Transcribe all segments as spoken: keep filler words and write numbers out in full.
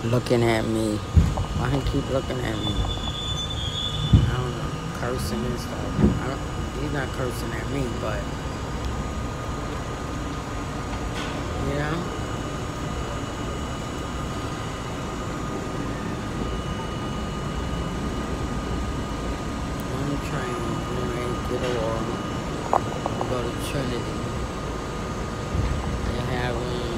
looking at me. Why he keep looking at me? I don't know, cursing and stuff. I don't, he's not cursing at me, but you know. On the train, when they get off, go to Trinity. They're having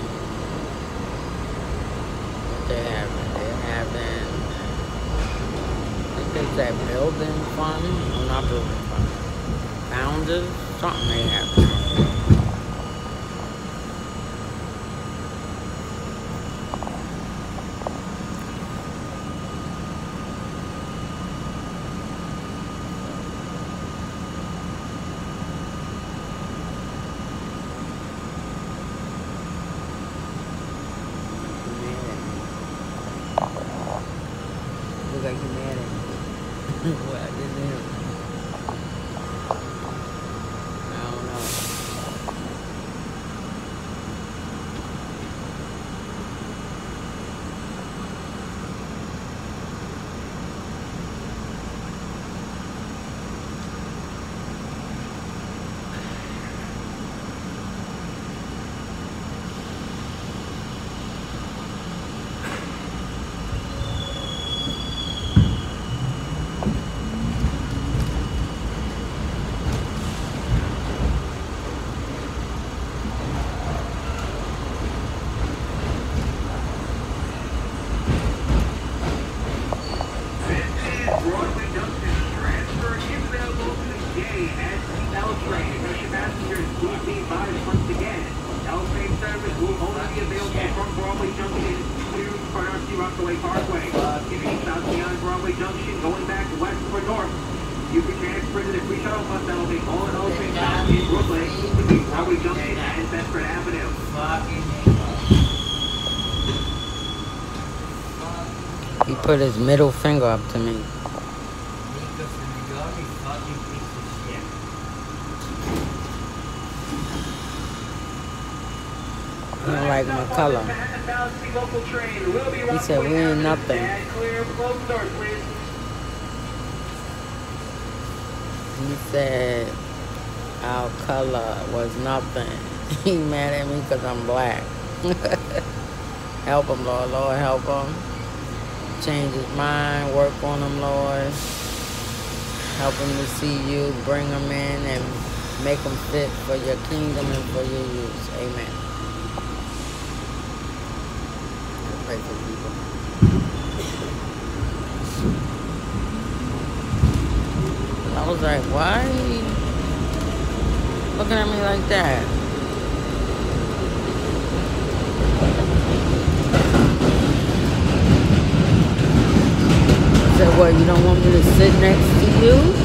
what they having? They're having. I think it's that building fund. No, not building fund. Founders, something they have. Look like you mad at me. What I did to him. I don't know. He put his middle finger up to me. He don't like my color. He said we ain't nothing. He said our color was nothing. He mad at me because I'm black. Help him, Lord. Lord, help him. Change his mind. Work on him, Lord. Help him to see you. Bring him in and make him fit for your kingdom and for your use. Amen. I pray for people. I was like, why are you looking at me like that? I said, what, you don't want me to sit next to you?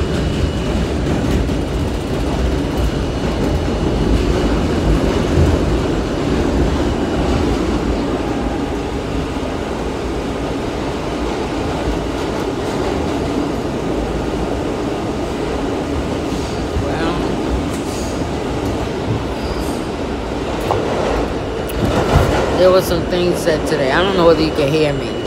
There were some things said today. I don't know whether you can hear me.